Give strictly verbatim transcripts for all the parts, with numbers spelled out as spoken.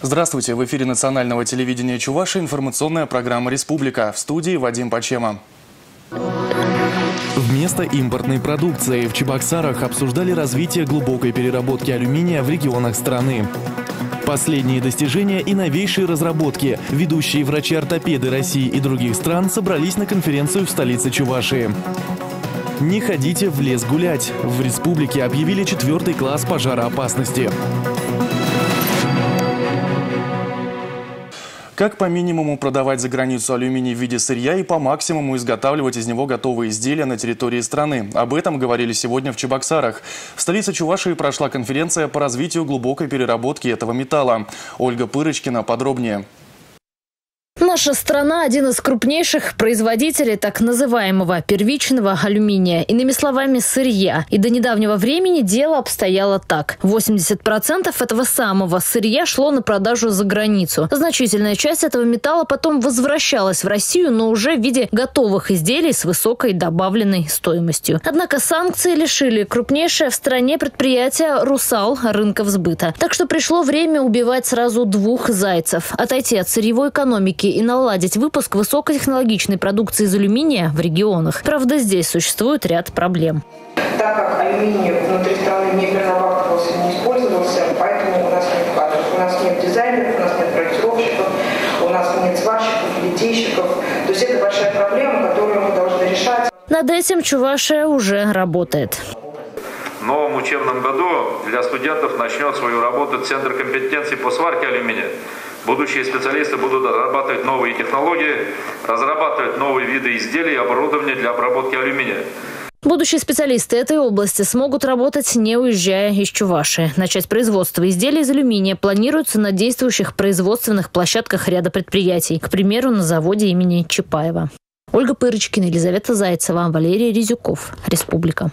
Здравствуйте! В эфире национального телевидения Чувашии информационная программа «Республика». В студии Вадим Почема. Вместо импортной продукции в Чебоксарах обсуждали развитие глубокой переработки алюминия в регионах страны. Последние достижения и новейшие разработки. Ведущие врачи-ортопеды России и других стран собрались на конференцию в столице Чувашии. Не ходите в лес гулять. В республике объявили четвертый класс пожароопасности. Как по минимуму продавать за границу алюминий в виде сырья и по максимуму изготавливать из него готовые изделия на территории страны. Об этом говорили сегодня в Чебоксарах. В столице Чувашии прошла конференция по развитию глубокой переработки этого металла. Ольга Пырочкина подробнее. Наша страна – один из крупнейших производителей так называемого первичного алюминия, иными словами, сырья. И до недавнего времени дело обстояло так. восемьдесят процентов этого самого сырья шло на продажу за границу. Значительная часть этого металла потом возвращалась в Россию, но уже в виде готовых изделий с высокой добавленной стоимостью. Однако санкции лишили крупнейшее в стране предприятие «Русал» рынков сбыта. Так что пришло время убивать сразу двух зайцев – отойти от сырьевой экономики и наладить выпуск высокотехнологичной продукции из алюминия в регионах. Правда, здесь существует ряд проблем. Так как алюминий внутри страны не перерабатывался, не использовался, поэтому у нас нет кадров. У нас нет дизайнеров, у нас нет проектировщиков, у нас нет сварщиков, литейщиков. То есть это большая проблема, которую мы должны решать. Над этим Чувашия уже работает. В новом учебном году для студентов начнет свою работу Центр компетенции по сварке алюминия. Будущие специалисты будут разрабатывать новые технологии, разрабатывать новые виды изделий и оборудования для обработки алюминия. Будущие специалисты этой области смогут работать, не уезжая из Чувашии. Начать производство изделий из алюминия планируется на действующих производственных площадках ряда предприятий, к примеру, на заводе имени Чапаева. Ольга Пырочкина, Елизавета Зайцева, Валерий Резюков. Республика.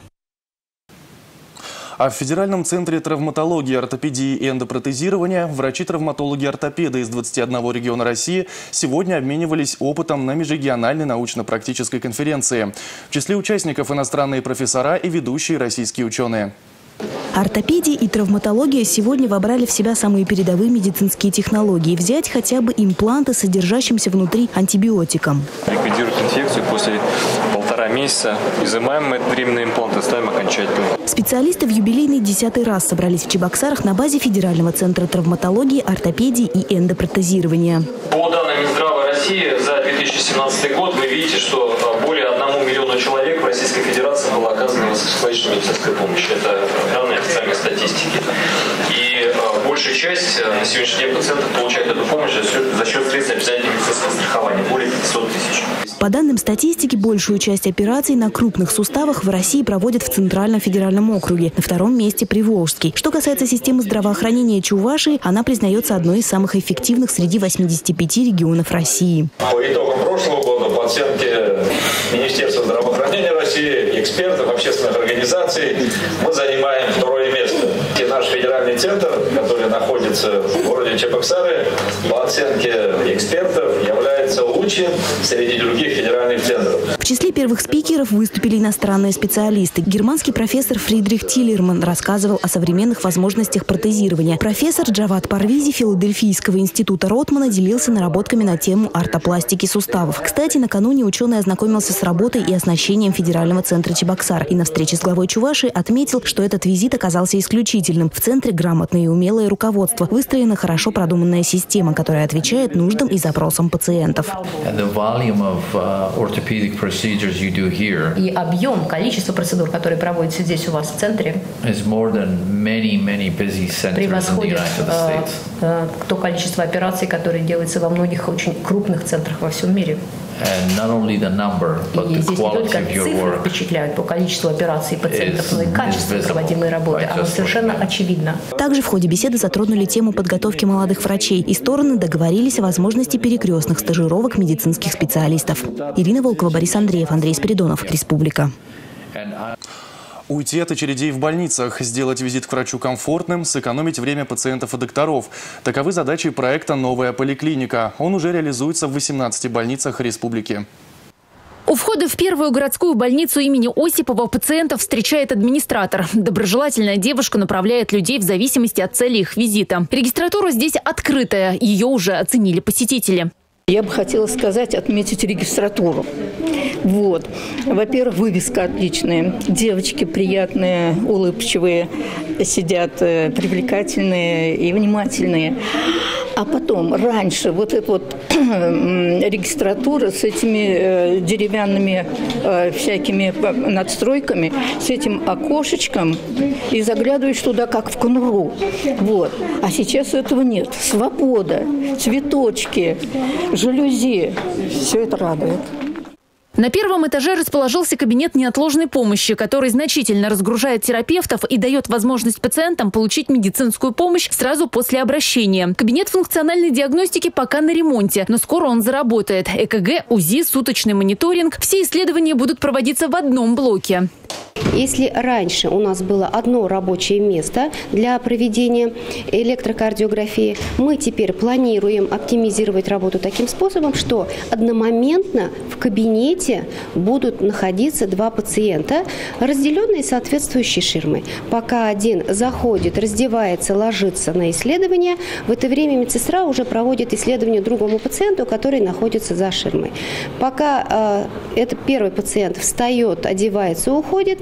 А в Федеральном центре травматологии, ортопедии и эндопротезирования врачи-травматологи-ортопеды из двадцати одного региона России сегодня обменивались опытом на межрегиональной научно-практической конференции. В числе участников иностранные профессора и ведущие российские ученые. Ортопедия и травматология сегодня вобрали в себя самые передовые медицинские технологии. Взять хотя бы импланты, содержащимся внутри антибиотиком. Ликвидирует инфекцию после полтора месяца. Изымаем мы временные импланты, ставим окончательно. Специалисты в юбилейный десятый раз собрались в Чебоксарах на базе Федерального центра травматологии, ортопедии и эндопротезирования. По данным Минздрава России за две тысячи семнадцатый год вы видите, что более одному миллиону человек в Российской Федерации была оказана высокотехнологичная медицинская помощь. Это данные официальной статистики. И э, большая часть э, на сегодняшний день пациентов получает эту помощь за счет, за счет средств обязательного медицинского страхования. Более пятисот тысяч. По данным статистики, большую часть операций на крупных суставах в России проводят в Центральном федеральном округе. На втором месте Приволжский. Что касается системы здравоохранения Чувашии, она признается одной из самых эффективных среди восьмидесяти пяти регионов России. По итогам прошлого года, по оценке Министерства здравоохранения России, экспертов, общественных организаций, мы занимаем второе место. И наш федеральный центр, который находится в городе Чебоксары, по оценке экспертов является лучшим среди других федеральных центров. В числе первых спикеров выступили иностранные специалисты. Германский профессор Фридрих Тиллерман рассказывал о современных возможностях протезирования. Профессор Джавад Парвизи Филадельфийского института Ротмана делился наработками на тему ортопластики суставов. Кстати, накануне ученый ознакомился с работой и оснащением Федерального центра Чебоксар. И на встрече с главой Чувашии отметил, что этот визит оказался исключительным. В центре грамотное и умелое руководство. Выстроена хорошо продуманная система, которая отвечает нуждам и запросам пациентов. И объем, количество процедур, которые проводятся здесь у вас в центре, превосходит э, э, то количество операций, которые делаются во многих очень крупных центрах во всем мире. Number, и здесь не только цифры впечатляют по количеству операций пациентов, но и качество проводимой работы. Оно совершенно очевидно. Также в ходе беседы затронули тему подготовки молодых врачей, и стороны договорились о возможности перекрестных стажировок медицинских специалистов. Ирина Волкова, Борис Андреев, Андрей Спиридонов. Республика. Уйти от очередей в больницах, сделать визит к врачу комфортным, сэкономить время пациентов и докторов. Таковы задачи проекта «Новая поликлиника». Он уже реализуется в восемнадцати больницах республики. У входа в первую городскую больницу имени Осипова пациентов встречает администратор. Доброжелательная девушка направляет людей в зависимости от цели их визита. Регистратура здесь открытая, ее уже оценили посетители. Я бы хотела сказать, отметить регистратуру. Вот. Во-первых, вывеска отличная. Девочки приятные, улыбчивые, сидят, привлекательные и внимательные. А потом, раньше, вот эта вот регистратура с этими деревянными всякими надстройками, с этим окошечком, и заглядываешь туда, как в конуру. Вот. А сейчас этого нет. Свобода, цветочки, жалюзи. Все это радует. На первом этаже расположился кабинет неотложной помощи, который значительно разгружает терапевтов и дает возможность пациентам получить медицинскую помощь сразу после обращения. Кабинет функциональной диагностики пока на ремонте, но скоро он заработает. ЭКГ, УЗИ, суточный мониторинг – все исследования будут проводиться в одном блоке. Если раньше у нас было одно рабочее место для проведения электрокардиографии, мы теперь планируем оптимизировать работу таким способом, что одномоментно в кабинете будут находиться два пациента, разделенные соответствующей ширмой. Пока один заходит, раздевается, ложится на исследование, в это время медсестра уже проводит исследование другому пациенту, который находится за ширмой. Пока э, этот первый пациент встает, одевается, уходит,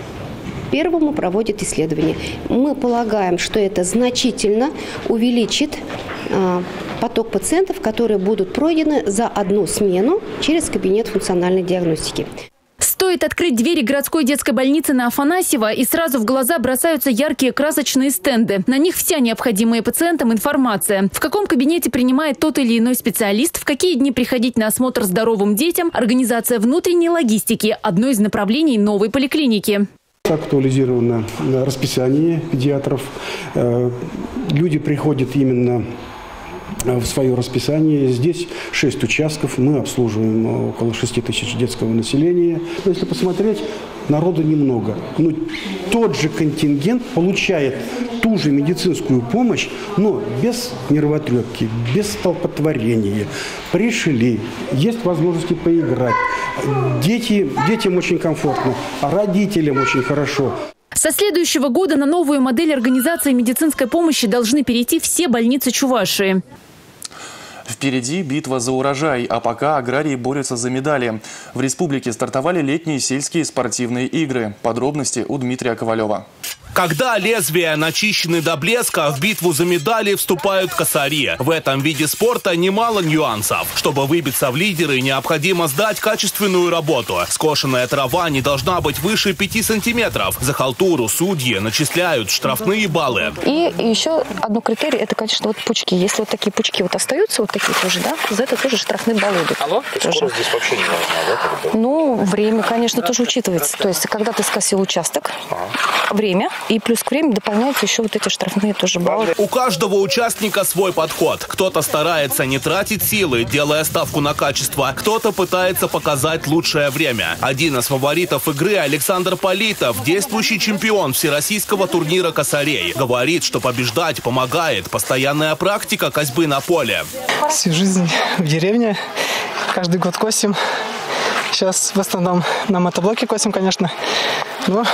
первому проводит исследование. Мы полагаем, что это значительно увеличит э, поток пациентов, которые будут пройдены за одну смену через кабинет функциональной диагностики. Стоит открыть двери городской детской больницы на Афанасьева, и сразу в глаза бросаются яркие красочные стенды. На них вся необходимая пациентам информация. В каком кабинете принимает тот или иной специалист, в какие дни приходить на осмотр здоровым детям, организация внутренней логистики – одно из направлений новой поликлиники. Актуализировано расписание педиатров. Люди приходят именно в свое расписание. Здесь шесть участков. Мы обслуживаем около шести тысяч детского населения. Если посмотреть, народу немного. Но тот же контингент получает ту же медицинскую помощь, но без нервотрепки, без столпотворения. Пришли, есть возможности поиграть. Дети, детям очень комфортно, а родителям очень хорошо. Со следующего года на новую модель организации медицинской помощи должны перейти все больницы Чувашии. Впереди битва за урожай, а пока аграрии борются за медали. В республике стартовали летние сельские спортивные игры. Подробности у Дмитрия Ковалева. Когда лезвия начищены до блеска, в битву за медали вступают косари. В этом виде спорта немало нюансов. Чтобы выбиться в лидеры, необходимо сдать качественную работу. Скошенная трава не должна быть выше пяти сантиметров. За халтуру судьи начисляют штрафные баллы. И еще одно критерий – это, конечно, вот пучки. Если вот такие пучки вот остаются, вот такие тоже, да, за это тоже штрафные баллы идут. Алло? То есть скорость здесь вообще не важна, да? Ну, время, конечно, тоже учитывается. То есть, когда ты скосил участок, ага. время – и плюс к времени дополняются еще вот эти штрафные тоже баллы. У каждого участника свой подход. Кто-то старается не тратить силы, делая ставку на качество. Кто-то пытается показать лучшее время. Один из фаворитов игры Александр Политов, действующий чемпион всероссийского турнира косарей. Говорит, что побеждать помогает постоянная практика косьбы на поле. Всю жизнь в деревне. Каждый год косим. Сейчас в основном на мотоблоке косим, конечно. Но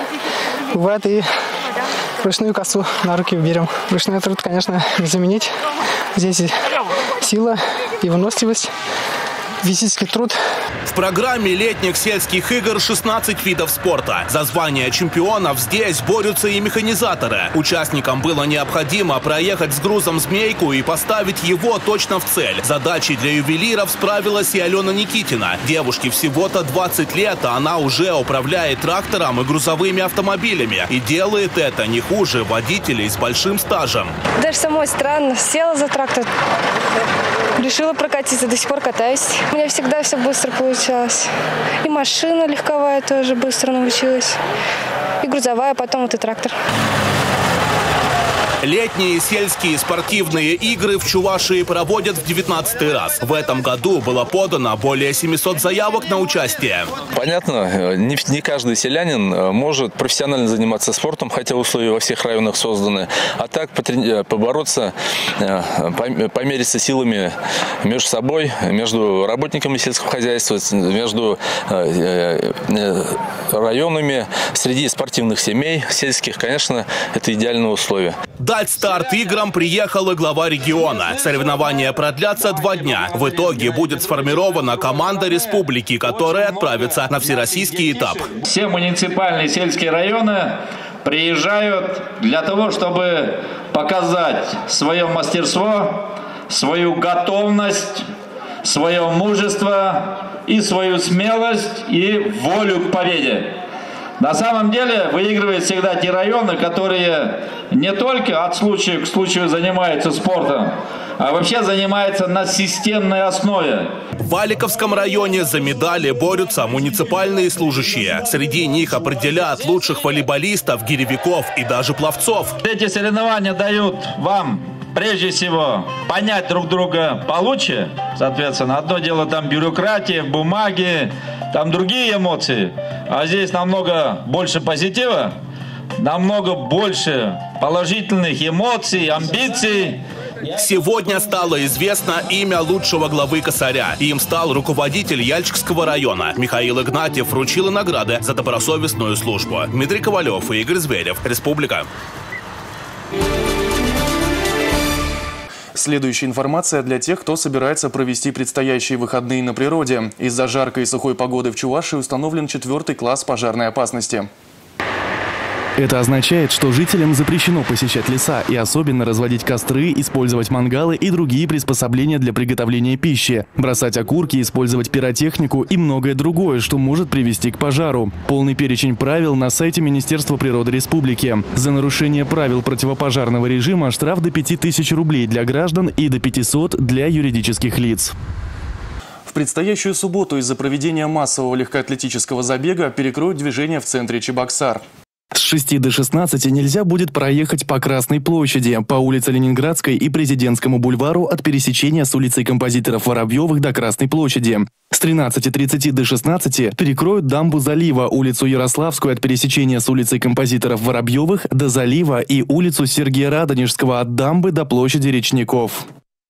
бывает и ручную косу на руки берем. Ручной труд, конечно, не заменить. Здесь и сила, и выносливость, физический труд. В программе летних сельских игр шестнадцать видов спорта. За звание чемпионов здесь борются и механизаторы. Участникам было необходимо проехать с грузом змейку и поставить его точно в цель. Задачей для ювелиров справилась и Алена Никитина. Девушке всего-то двадцать лет, а она уже управляет трактором и грузовыми автомобилями. И делает это не хуже водителей с большим стажем. Даже самой странно. Села за трактор, решила прокатиться, до сих пор катаюсь. У меня всегда все быстро получалось. И машина легковая тоже быстро научилась. И грузовая, потом вот и трактор. Летние сельские спортивные игры в Чувашии проводят в девятнадцатый раз. В этом году было подано более семисот заявок на участие. Понятно, не, не каждый селянин может профессионально заниматься спортом, хотя условия во всех районах созданы. А так побороться, помериться силами между собой, между работниками сельского хозяйства, между районами, среди спортивных семей, сельских, конечно, это идеальные условия. Дать старт играм приехал и глава региона. Соревнования продлятся два дня. В итоге будет сформирована команда республики, которая отправится на всероссийский этап. Все муниципальные сельские районы приезжают для того, чтобы показать свое мастерство, свою готовность, свое мужество и свою смелость и волю к победе. На самом деле выигрывают всегда те районы, которые не только от случая к случаю занимаются спортом, а вообще занимаются на системной основе. В Валиковском районе за медали борются муниципальные служащие. Среди них определят лучших волейболистов, гиревиков и даже пловцов. Эти соревнования дают вам, прежде всего, понять друг друга получше. Соответственно, одно дело там бюрократия, бумаги, там другие эмоции. А здесь намного больше позитива, намного больше положительных эмоций, амбиций. Сегодня стало известно имя лучшего главы Косаря. Им стал руководитель Яльчикского района. Михаил Игнатьев вручил награды за добросовестную службу. Дмитрий Ковалев и Игорь Зверев. Республика. Следующая информация для тех, кто собирается провести предстоящие выходные на природе. Из-за жаркой и сухой погоды в Чувашии установлен четвертый класс пожарной опасности. Это означает, что жителям запрещено посещать леса и особенно разводить костры, использовать мангалы и другие приспособления для приготовления пищи, бросать окурки, использовать пиротехнику и многое другое, что может привести к пожару. Полный перечень правил на сайте Министерства природы Республики. За нарушение правил противопожарного режима штраф до пяти тысяч рублей для граждан и до пятисот для юридических лиц. В предстоящую субботу из-за проведения массового легкоатлетического забега перекроют движение в центре Чебоксар. С шести до шестнадцати нельзя будет проехать по Красной площади, по улице Ленинградской и Президентскому бульвару от пересечения с улицей композиторов Воробьевых до Красной площади. С тринадцати тридцати до шестнадцати перекроют дамбу залива, улицу Ярославскую от пересечения с улицей композиторов Воробьевых до залива и улицу Сергея Радонежского от дамбы до площади Речников.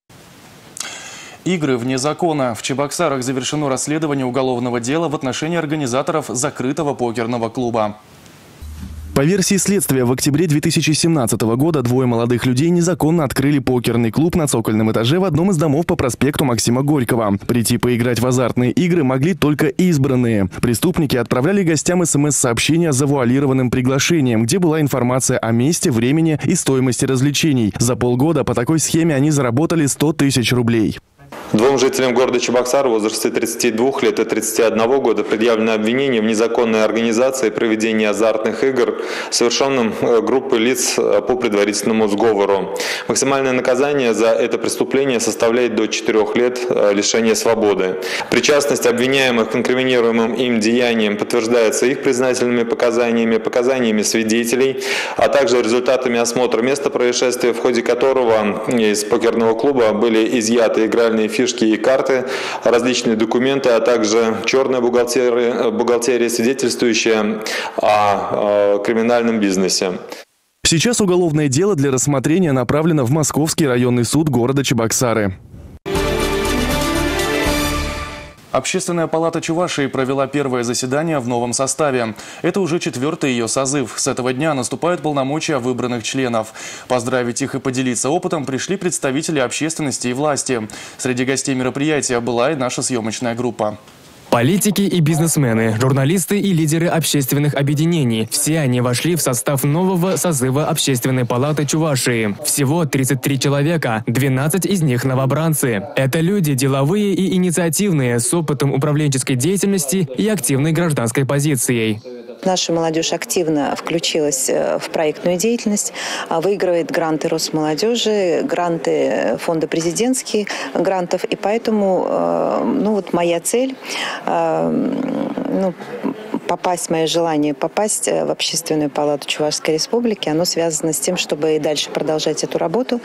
Игры вне закона. В Чебоксарах завершено расследование уголовного дела в отношении организаторов закрытого покерного клуба. По версии следствия, в октябре две тысячи семнадцатого года двое молодых людей незаконно открыли покерный клуб на цокольном этаже в одном из домов по проспекту Максима Горького. Прийти поиграть в азартные игры могли только избранные. Преступники отправляли гостям смс-сообщения с завуалированным приглашением, где была информация о месте, времени и стоимости развлечений. За полгода по такой схеме они заработали сто тысяч рублей. Двум жителям города Чебоксар в возрасте тридцати двух лет и тридцати одного года предъявлено обвинение в незаконной организации проведения азартных игр, совершенном группой лиц по предварительному сговору. Максимальное наказание за это преступление составляет до четырёх лет лишения свободы. Причастность обвиняемых к инкриминируемым им деяниям подтверждается их признательными показаниями, показаниями свидетелей, а также результатами осмотра места происшествия, в ходе которого из покерного клуба были изъяты игральные фишки и карты, различные документы, а также черная бухгалтерия, бухгалтерия свидетельствующая о, о криминальном бизнесе. Сейчас уголовное дело для рассмотрения направлено в Московский районный суд города Чебоксары. Общественная палата Чувашии провела первое заседание в новом составе. Это уже четвертый ее созыв. С этого дня наступают полномочия выбранных членов. Поздравить их и поделиться опытом пришли представители общественности и власти. Среди гостей мероприятия была и наша съемочная группа. Политики и бизнесмены, журналисты и лидеры общественных объединений – все они вошли в состав нового созыва Общественной палаты Чувашии. Всего тридцать три человека, двенадцать из них новобранцы. Это люди деловые и инициативные, с опытом управленческой деятельности и активной гражданской позицией. Наша молодежь активно включилась в проектную деятельность, выигрывает гранты Росмолодежи, гранты фонда президентских грантов. И поэтому ну, вот моя цель ну, попасть, мое желание попасть в Общественную палату Чувашской Республики, оно связано с тем, чтобы и дальше продолжать эту работу.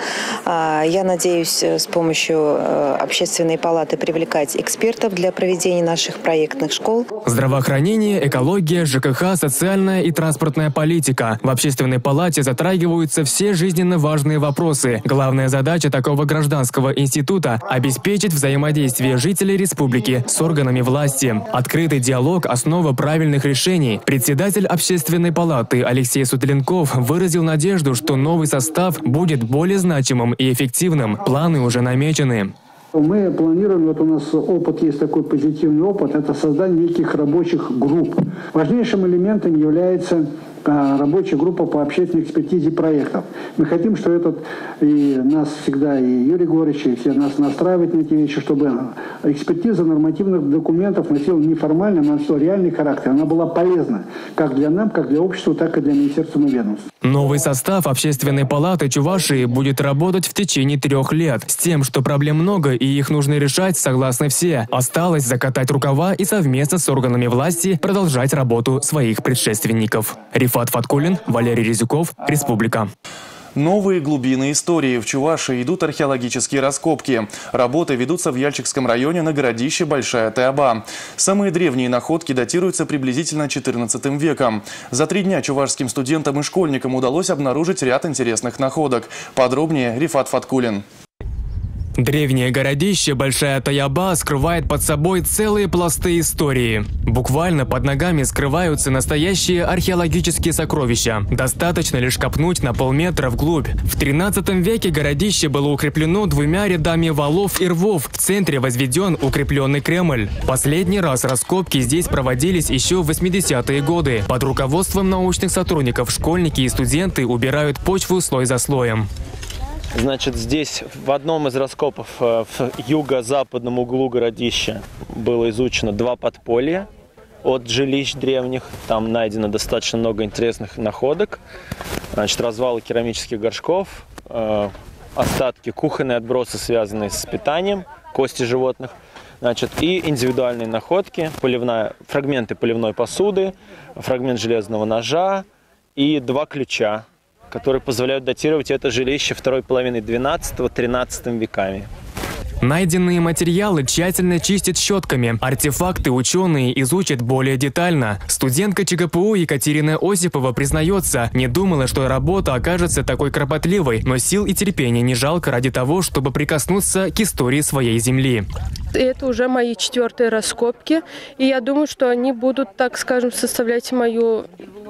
Я надеюсь с помощью Общественной палаты привлекать экспертов для проведения наших проектных школ. Здравоохранение, экология, ЖКХ, социальная и транспортная политика. В Общественной палате затрагиваются все жизненно важные вопросы. Главная задача такого гражданского института – обеспечить взаимодействие жителей республики с органами власти. Открытый диалог – основа правильных решений. Председатель Общественной палаты Алексей Сутленков выразил надежду, что новый состав будет более значимым и эффективным. Планы уже намечены. Мы планируем, вот у нас опыт, есть такой позитивный опыт, это создание неких рабочих групп. Важнейшим элементом является а, рабочая группа по общественной экспертизе проектов. Мы хотим, что этот, и нас всегда, и Юрий Григорьевич, и все нас настраивают на эти вещи, чтобы экспертиза нормативных документов носила не формальный, но носила реальный характер. Она была полезна как для нас, как для общества, так и для министерства и ведомств. Новый состав Общественной палаты Чувашии будет работать в течение трех лет, с тем, что проблем много и их нужно решать согласны все. Осталось закатать рукава и совместно с органами власти продолжать работу своих предшественников. Рифат Фаткулин, Валерий Резюков, Республика. Новые глубины истории. В Чувашии идут археологические раскопки. Работы ведутся в Яльчикском районе на городище Большая Тыаба. Самые древние находки датируются приблизительно четырнадцатым веком. За три дня чувашским студентам и школьникам удалось обнаружить ряд интересных находок. Подробнее Рифат Фаткулин. Древнее городище Большая Тыаба скрывает под собой целые пласты истории. Буквально под ногами скрываются настоящие археологические сокровища. Достаточно лишь копнуть на полметра вглубь. В тринадцатом веке городище было укреплено двумя рядами валов и рвов. В центре возведен укрепленный Кремль. Последний раз раскопки здесь проводились еще в восьмидесятые годы. Под руководством научных сотрудников школьники и студенты убирают почву слой за слоем. Значит, здесь в одном из раскопов в юго-западном углу городища было изучено два подполья от жилищ древних. Там найдено достаточно много интересных находок. Значит, развалы керамических горшков, э, остатки, кухонные отбросы, связанные с питанием, кости животных. Значит, и индивидуальные находки, поливная, фрагменты поливной посуды, фрагмент железного ножа и два ключа, которые позволяют датировать это жилище второй половины двенадцатого-тринадцатого веками. Найденные материалы тщательно чистят щетками. Артефакты ученые изучат более детально. Студентка ЧГПУ Екатерина Осипова признается, не думала, что работа окажется такой кропотливой, но сил и терпения не жалко ради того, чтобы прикоснуться к истории своей земли. Это уже мои четвертые раскопки, и я думаю, что они будут, так скажем, составлять мою,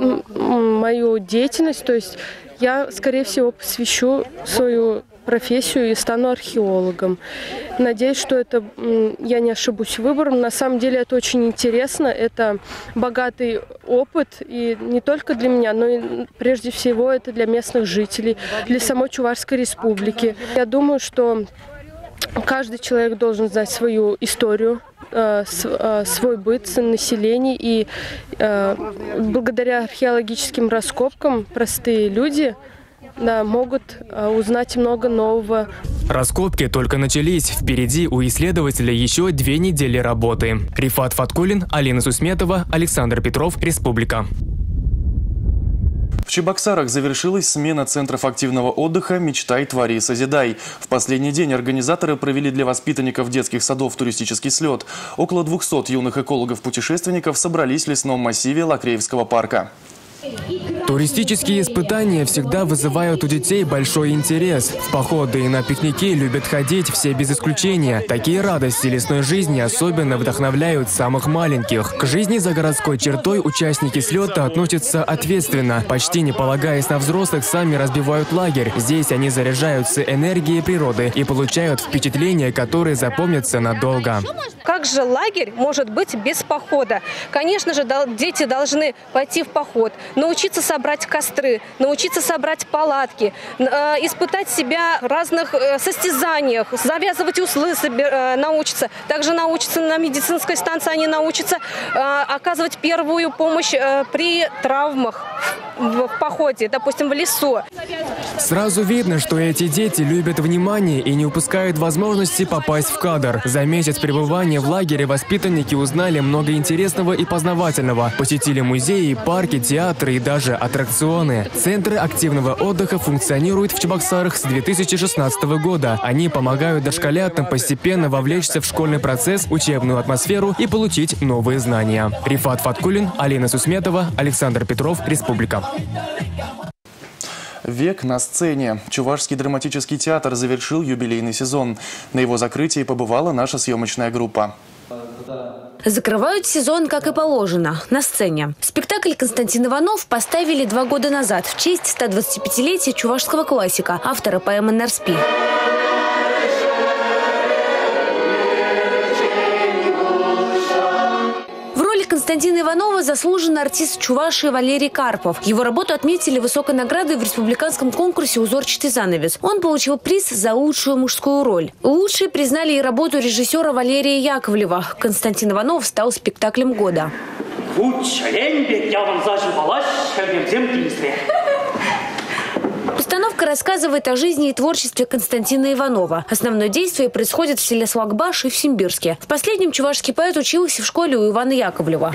мою деятельность. То есть я, скорее всего, посвящу свою профессию и стану археологом. Надеюсь, что это я не ошибусь выбором. На самом деле это очень интересно, это богатый опыт, и не только для меня, но и прежде всего это для местных жителей, для самой Чувашской Республики. Я думаю, что каждый человек должен знать свою историю, свой быт, население, и благодаря археологическим раскопкам простые люди да, могут узнать много нового. Раскопки только начались. Впереди у исследователей еще две недели работы. Рифат Фаткулин, Алина Сусметова, Александр Петров, Республика. В Чебоксарах завершилась смена центров активного отдыха «Мечтай, твори, созидай». В последний день организаторы провели для воспитанников детских садов туристический слет. Около двухсот юных экологов-путешественников собрались в лесном массиве Лакреевского парка. Туристические испытания всегда вызывают у детей большой интерес. В походы и на пикники любят ходить все без исключения. Такие радости лесной жизни особенно вдохновляют самых маленьких. К жизни за городской чертой участники слета относятся ответственно. Почти не полагаясь на взрослых, сами разбивают лагерь. Здесь они заряжаются энергией природы и получают впечатления, которые запомнятся надолго. Как же лагерь может быть без похода? Конечно же, дети должны пойти в поход, научиться собрать костры, научиться собрать палатки, испытать себя в разных состязаниях, завязывать узлы научатся. Также научатся на медицинской станции, они научатся оказывать первую помощь при травмах в походе, допустим, в лесу. Сразу видно, что эти дети любят внимание и не упускают возможности попасть в кадр. За месяц пребывания в лагере воспитанники узнали много интересного и познавательного. Посетили музеи, парки, театры и даже аттракционы. Центры активного отдыха функционируют в Чебоксарах с две тысячи шестнадцатого года. Они помогают дошколятам постепенно вовлечься в школьный процесс, учебную атмосферу и получить новые знания. Рифат Фаткулин, Алина Сусметова, Александр Петров, Республика. «Век на сцене». Чувашский драматический театр завершил юбилейный сезон. На его закрытии побывала наша съемочная группа. Закрывают сезон, как и положено, на сцене. Спектакль Константин Иванов поставили два года назад в честь стодвадцатипятилетия чувашского классика, автора поэмы «Нарспи». Константина Иванова заслуженный артист Чувашии Валерий Карпов. Его работу отметили высокой наградой в республиканском конкурсе «Узорчатый занавес». Он получил приз за лучшую мужскую роль. Лучшей признали и работу режиссера Валерия Яковлева. Константин Иванов стал спектаклем года. Постановка рассказывает о жизни и творчестве Константина Иванова. Основное действие происходит в селе Слакбаш и в Симбирске. В последнем чувашский поэт учился в школе у Ивана Яковлева.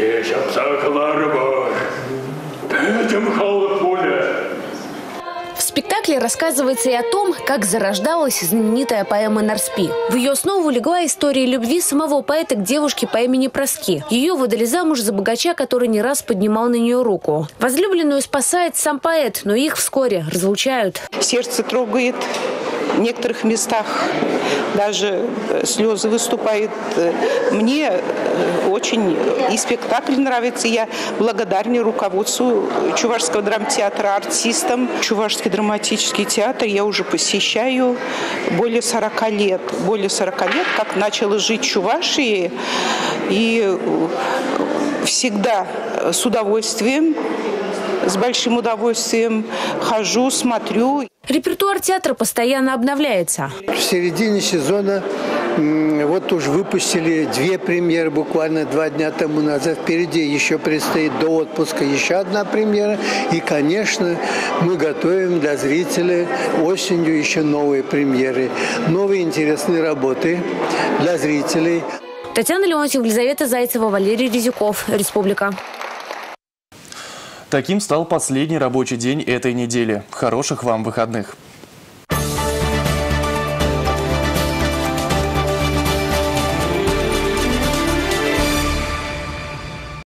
В спектакле рассказывается и о том, как зарождалась знаменитая поэма «Нарспи». В ее основу легла история любви самого поэта к девушке по имени Проски. Ее выдали замуж за богача, который не раз поднимал на нее руку. Возлюбленную спасает сам поэт, но их вскоре разлучают. Сердце трогает. В некоторых местах даже слезы выступают. Мне очень и спектакль нравится. Я благодарна руководству Чувашского драмтеатра, артистам. Чувашский драматический театр я уже посещаю более сорока лет. Более сорока лет, как начала жить в Чувашии. И всегда с удовольствием, с большим удовольствием хожу, смотрю. Репертуар театра постоянно обновляется. В середине сезона вот уж выпустили две премьеры буквально два дня тому назад. Впереди еще предстоит до отпуска еще одна премьера. И, конечно, мы готовим для зрителей осенью еще новые премьеры. Новые интересные работы для зрителей. Татьяна Леонтьева, Елизавета Зайцева, Валерий Резюков, Республика. Таким стал последний рабочий день этой недели. Хороших вам выходных!